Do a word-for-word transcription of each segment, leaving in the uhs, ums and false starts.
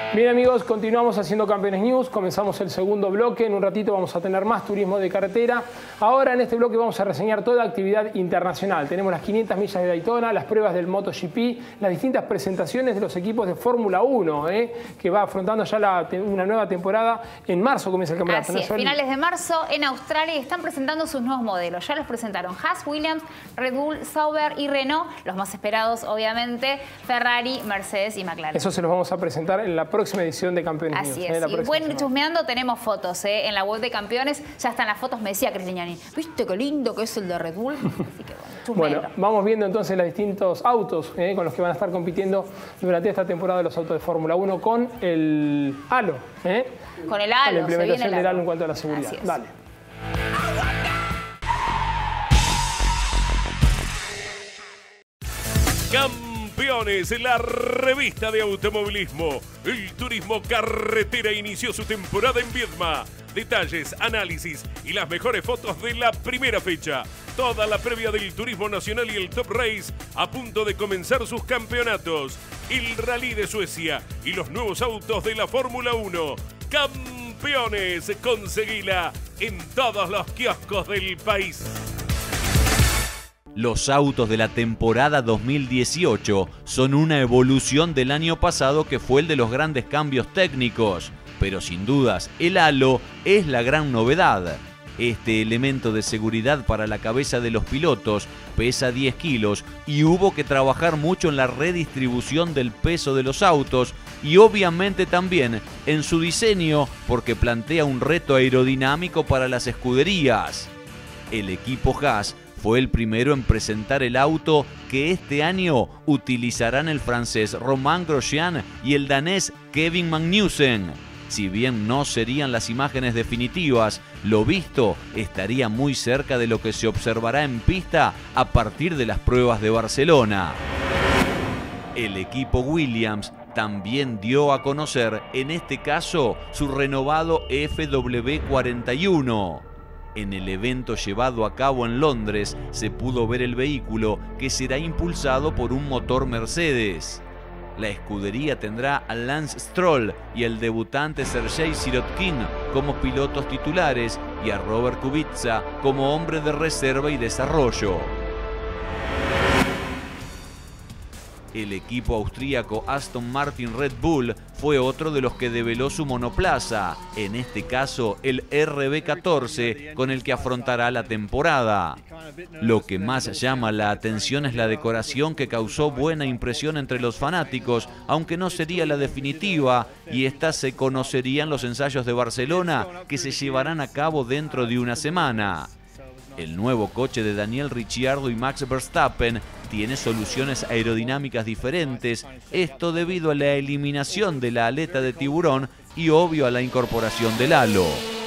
Bien amigos, continuamos haciendo Campeones News, comenzamos el segundo bloque, en un ratito vamos a tener más turismo de carretera. Ahora en este bloque vamos a reseñar toda actividad internacional. Tenemos las quinientas millas de Daytona, las pruebas del MotoGP, las distintas presentaciones de los equipos de Fórmula uno, ¿eh? que va afrontando ya la, una nueva temporada. En marzo comienza el campeonato. Así es, finales de marzo en Australia están presentando sus nuevos modelos. Ya los presentaron Haas, Williams, Red Bull, Sauber y Renault. Los más esperados, obviamente, Ferrari, Mercedes y McLaren. Eso se los vamos a presentar en la próxima edición de Campeones News. Así es, ¿eh? y bueno, chusmeando tenemos fotos ¿eh? en la web de Campeones. Ya están las fotos, me decía Cristiani. ¿Viste qué lindo que es el de Red Bull? Así que bueno, chusmeando. Bueno, vamos viendo entonces los distintos autos ¿eh? con los que van a estar compitiendo durante esta temporada de los autos de Fórmula uno con el halo. ¿eh? Con el halo, con la implementación se viene el del halo. halo en cuanto a la seguridad. Dale. Campeones, la revista de automovilismo. El turismo carretera inició su temporada en Viedma. Detalles, análisis y las mejores fotos de la primera fecha. Toda la previa del turismo nacional y el Top Race a punto de comenzar sus campeonatos. El Rally de Suecia y los nuevos autos de la Fórmula uno. Campeones, conseguila en todos los kioscos del país. Los autos de la temporada dos mil dieciocho son una evolución del año pasado que fue el de los grandes cambios técnicos, pero sin dudas el halo es la gran novedad. Este elemento de seguridad para la cabeza de los pilotos pesa diez kilos y hubo que trabajar mucho en la redistribución del peso de los autos y obviamente también en su diseño porque plantea un reto aerodinámico para las escuderías. El equipo Haas fue el primero en presentar el auto que este año utilizarán el francés Romain Grosjean y el danés Kevin Magnussen. Si bien no serían las imágenes definitivas, lo visto estaría muy cerca de lo que se observará en pista a partir de las pruebas de Barcelona. El equipo Williams también dio a conocer, en este caso, su renovado F W cuarenta y uno. En el evento llevado a cabo en Londres se pudo ver el vehículo que será impulsado por un motor Mercedes. La escudería tendrá a Lance Stroll y el debutante Sergei Sirotkin como pilotos titulares y a Robert Kubica como hombre de reserva y desarrollo. El equipo austríaco Aston Martin Red Bull fue otro de los que develó su monoplaza, en este caso el R B catorce, con el que afrontará la temporada. Lo que más llama la atención es la decoración que causó buena impresión entre los fanáticos, aunque no sería la definitiva, y esta se conocería en los ensayos de Barcelona, que se llevarán a cabo dentro de una semana. El nuevo coche de Daniel Ricciardo y Max Verstappen tiene soluciones aerodinámicas diferentes, esto debido a la eliminación de la aleta de tiburón y obvio a la incorporación del halo.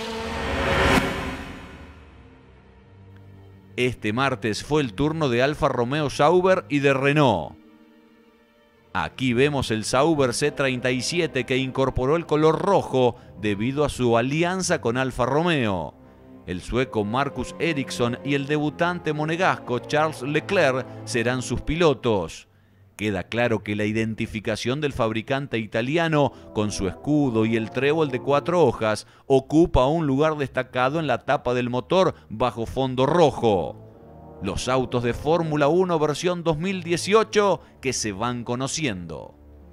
Este martes fue el turno de Alfa Romeo Sauber y de Renault. Aquí vemos el Sauber C treinta y siete que incorporó el color rojo debido a su alianza con Alfa Romeo. El sueco Marcus Ericsson y el debutante monegasco Charles Leclerc serán sus pilotos. Queda claro que la identificación del fabricante italiano con su escudo y el trébol de cuatro hojas ocupa un lugar destacado en la tapa del motor bajo fondo rojo. Los autos de Fórmula uno versión dos mil dieciocho que se van conociendo.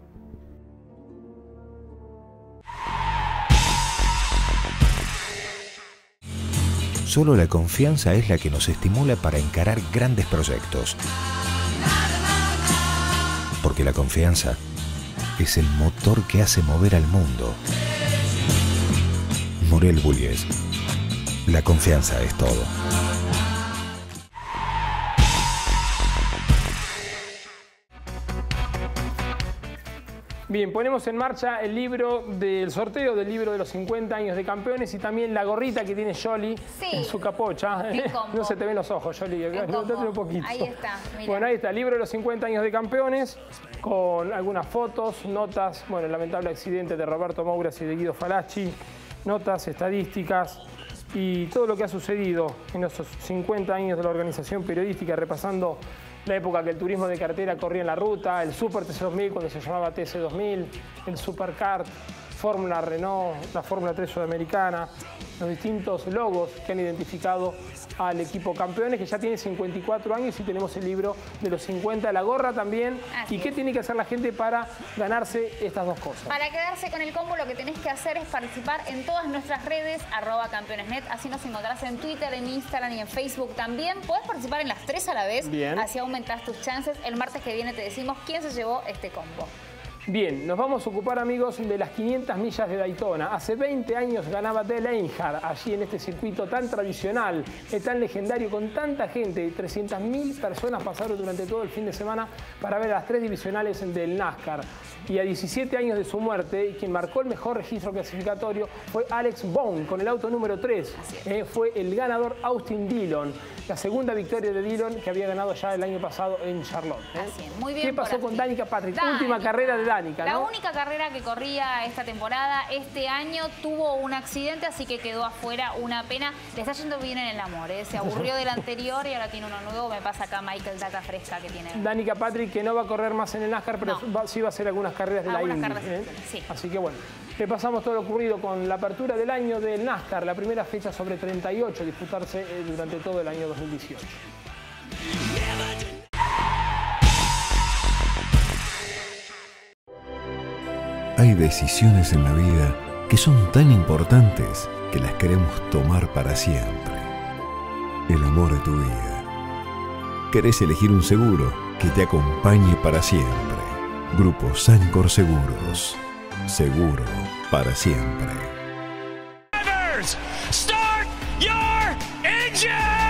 Solo la confianza es la que nos estimula para encarar grandes proyectos. Porque la confianza es el motor que hace mover al mundo. Morel Bullies. La confianza es todo. Bien, ponemos en marcha el libro del sorteo del libro de los cincuenta años de campeones y también la gorrita que tiene Yoli sí. en su capocha. No se te ven los ojos, Yoli. Levántate un poquito. Ahí está. Mira. Bueno, ahí está, el libro de los cincuenta años de campeones con algunas fotos, notas, bueno, el lamentable accidente de Roberto Mouras y de Guido Falacci, notas, estadísticas y todo lo que ha sucedido en esos cincuenta años de la organización periodística, repasando la época que el turismo de carretera corría en la ruta, el Super T C dos mil cuando se llamaba T C dos mil, el Superkart, Fórmula Renault, la Fórmula tres Sudamericana, los distintos logos que han identificado al equipo campeones, que ya tiene cincuenta y cuatro años, y tenemos el libro de los cincuenta, la gorra también. Así ¿Y qué es. tiene que hacer la gente para ganarse estas dos cosas? Para quedarse con el combo, lo que tenés que hacer es participar en todas nuestras redes, arroba campeonesnet, así nos encontrarás en Twitter, en Instagram y en Facebook también. Podés participar en las tres a la vez, Bien. Así aumentás tus chances. El martes que viene te decimos quién se llevó este combo. Bien, nos vamos a ocupar, amigos, de las quinientas millas de Daytona. Hace veinte años ganaba Dale Earnhardt allí en este circuito tan tradicional, tan legendario, con tanta gente. trescientas mil personas pasaron durante todo el fin de semana para ver a las tres divisionales del NASCAR. Y a diecisiete años de su muerte, quien marcó el mejor registro clasificatorio fue Alex Bowman con el auto número tres. Eh, fue el ganador Austin Dillon. La segunda victoria de Dillon, que había ganado ya el año pasado en Charlotte. ¿eh? Así es. Muy bien. ¿Qué pasó con Danica Patrick? Danica. Última carrera de Danica, ¿no? La única carrera que corría esta temporada, este año tuvo un accidente, así que quedó afuera. Una pena. Le está yendo bien en el amor, ¿eh? Se aburrió del anterior y ahora tiene uno nuevo. Me pasa acá Michael Data Fresca que tiene. Danica Patrick, que no va a correr más en el NASCAR, pero No. va, sí va a hacer algunas carreras de Algunas la Indy. carreras, ¿eh? sí. Así que bueno, repasamos todo lo ocurrido con la apertura del año del NASCAR, la primera fecha sobre treinta y ocho, disputarse eh, durante todo el año dos mil dieciocho. Hay decisiones en la vida que son tan importantes que las queremos tomar para siempre. El amor de tu vida. Querés elegir un seguro que te acompañe para siempre. Grupo Sancor Seguros. Seguro para siempre. Drivers, start your engines!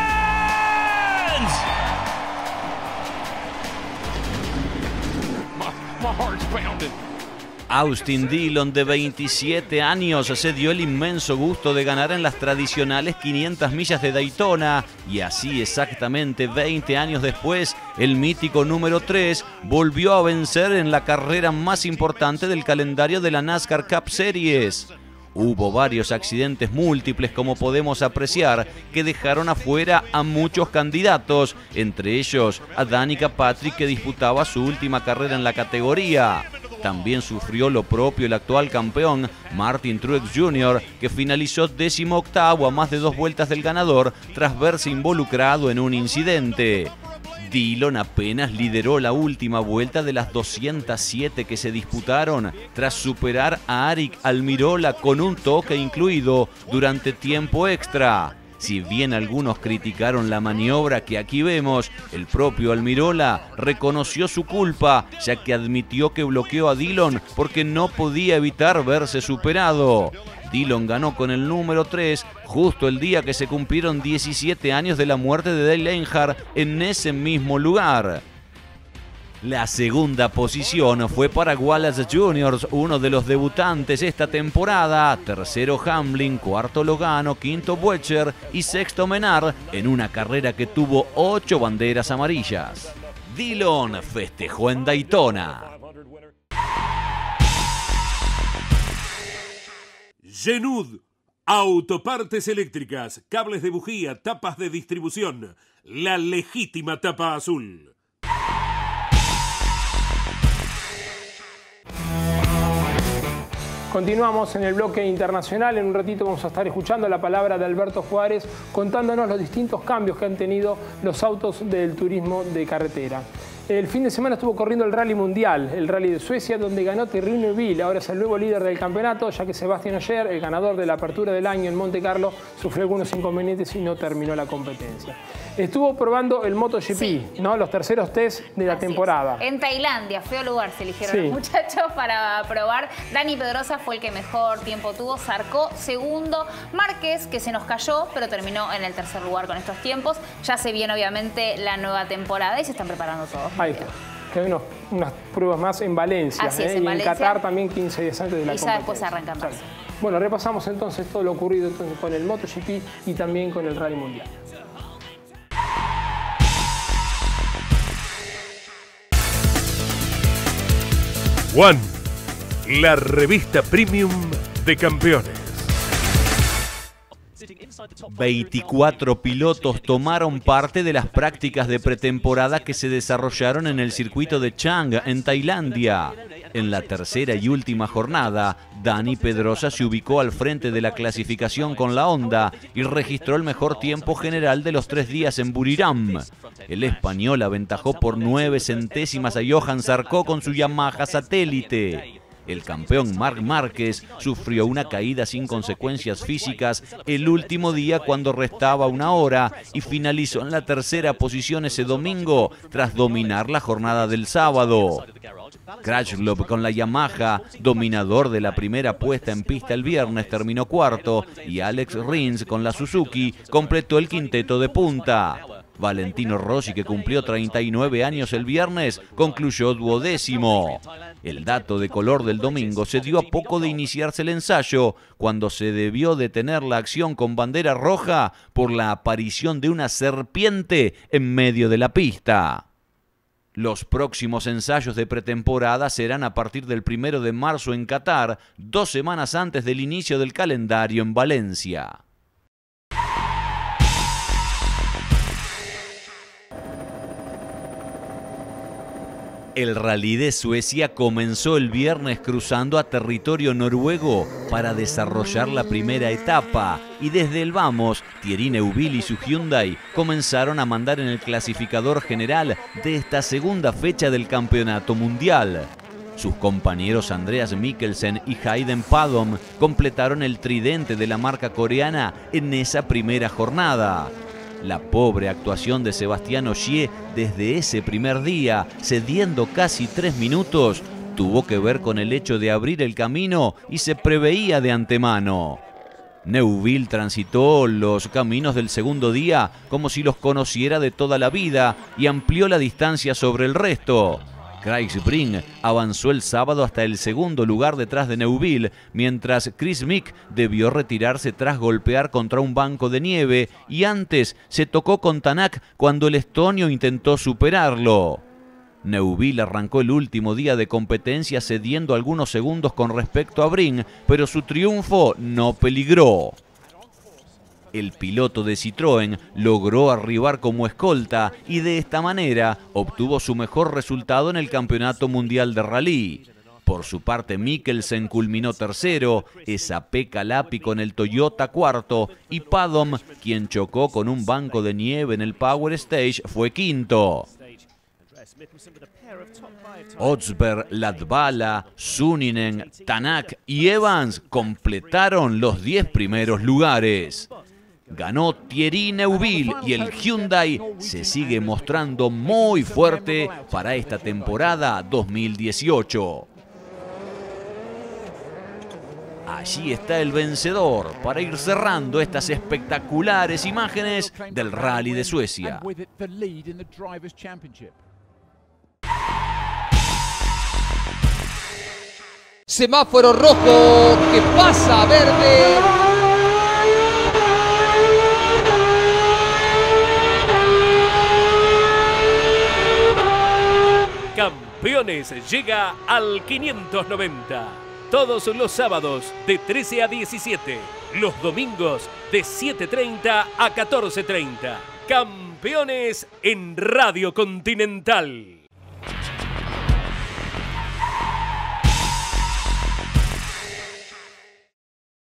My, my heart's pounding. Austin Dillon, de veintisiete años, se dio el inmenso gusto de ganar en las tradicionales quinientas millas de Daytona, y así exactamente veinte años después, el mítico número tres volvió a vencer en la carrera más importante del calendario de la NASCAR Cup Series. Hubo varios accidentes múltiples, como podemos apreciar, que dejaron afuera a muchos candidatos, entre ellos a Danica Patrick, que disputaba su última carrera en la categoría. También sufrió lo propio el actual campeón, Martin Truex junior, que finalizó décimo octavo a más de dos vueltas del ganador tras verse involucrado en un incidente. Dillon apenas lideró la última vuelta de las doscientas siete que se disputaron, tras superar a Aric Almirola con un toque incluido durante tiempo extra. Si bien algunos criticaron la maniobra que aquí vemos, el propio Almirola reconoció su culpa, ya que admitió que bloqueó a Dillon porque no podía evitar verse superado. Dillon ganó con el número tres justo el día que se cumplieron diecisiete años de la muerte de Dale Earnhardt en ese mismo lugar. La segunda posición fue para Wallace junior, uno de los debutantes esta temporada. Tercero Hamlin, cuarto Logano, quinto Buescher y sexto Menard, en una carrera que tuvo ocho banderas amarillas. Dillon festejó en Daytona. Genud, autopartes eléctricas, cables de bujía, tapas de distribución, la legítima tapa azul. Continuamos en el bloque internacional. En un ratito vamos a estar escuchando la palabra de Alberto Juárez, contándonos los distintos cambios que han tenido los autos del turismo de carretera. El fin de semana estuvo corriendo el Rally Mundial, el Rally de Suecia, donde ganó Thierry Neuville. Ahora es el nuevo líder del campeonato, ya que Sébastien Ogier, el ganador de la apertura del año en Monte Carlo, sufrió algunos inconvenientes y no terminó la competencia. Estuvo probando el MotoGP, sí, ¿no? Los terceros test de la Así temporada. Es. En Tailandia, feo lugar se eligieron Sí. los muchachos para probar. Dani Pedrosa fue el que mejor tiempo tuvo, Zarco segundo, Márquez, que se nos cayó, pero terminó en el tercer lugar con estos tiempos. Ya se viene obviamente la nueva temporada y se están preparando todos. Ahí está. Que hay unos, unas pruebas más en Valencia, Así es, ¿eh? en y Valencia. en Qatar también quince días antes de la Y ya competencia. después arrancan más. Exacto. Bueno, repasamos entonces todo lo ocurrido entonces con el MotoGP y también con el Rally Mundial. One, la revista premium de campeones. veinticuatro pilotos tomaron parte de las prácticas de pretemporada que se desarrollaron en el circuito de Chang, en Tailandia. En la tercera y última jornada, Dani Pedrosa se ubicó al frente de la clasificación con la Honda y registró el mejor tiempo general de los tres días en Buriram. El español aventajó por nueve centésimas a Johan Zarco con su Yamaha Satélite. El campeón Marc Márquez sufrió una caída sin consecuencias físicas el último día cuando restaba una hora y finalizó en la tercera posición ese domingo tras dominar la jornada del sábado. Crutchlow con la Yamaha, dominador de la primera puesta en pista el viernes, terminó cuarto y Alex Rins con la Suzuki completó el quinteto de punta. Valentino Rossi, que cumplió treinta y nueve años el viernes, concluyó duodécimo. El dato de color del domingo se dio a poco de iniciarse el ensayo, cuando se debió detener la acción con bandera roja por la aparición de una serpiente en medio de la pista. Los próximos ensayos de pretemporada serán a partir del primero de marzo en Qatar, dos semanas antes del inicio del calendario en Valencia. El Rally de Suecia comenzó el viernes cruzando a territorio noruego para desarrollar la primera etapa y desde el vamos, Thierry Neuville y su Hyundai comenzaron a mandar en el clasificador general de esta segunda fecha del campeonato mundial. Sus compañeros Andreas Mikkelsen y Hayden Padom completaron el tridente de la marca coreana en esa primera jornada. La pobre actuación de Sebastián Ogier desde ese primer día, cediendo casi tres minutos, tuvo que ver con el hecho de abrir el camino y se preveía de antemano. Neuville transitó los caminos del segundo día como si los conociera de toda la vida y amplió la distancia sobre el resto. Chris Brink avanzó el sábado hasta el segundo lugar detrás de Neuville, mientras Chris Mick debió retirarse tras golpear contra un banco de nieve y antes se tocó con Tanak cuando el estonio intentó superarlo. Neuville arrancó el último día de competencia cediendo algunos segundos con respecto a Brink, pero su triunfo no peligró. El piloto de Citroën logró arribar como escolta y de esta manera obtuvo su mejor resultado en el Campeonato Mundial de Rally. Por su parte, Mikkelsen culminó tercero, Pekka Lappi con el Toyota cuarto y Padom, quien chocó con un banco de nieve en el Power Stage, fue quinto. Otsberg, Latvala, Suninen, Tanak y Evans completaron los diez primeros lugares. Ganó Thierry Neuville y el Hyundai se sigue mostrando muy fuerte para esta temporada dos mil dieciocho. Allí está el vencedor para ir cerrando estas espectaculares imágenes del Rally de Suecia. Semáforo rojo que pasa a verde. Campeones llega al quinientos noventa. Todos los sábados de trece a diecisiete. Los domingos de siete treinta a catorce treinta. Campeones en Radio Continental.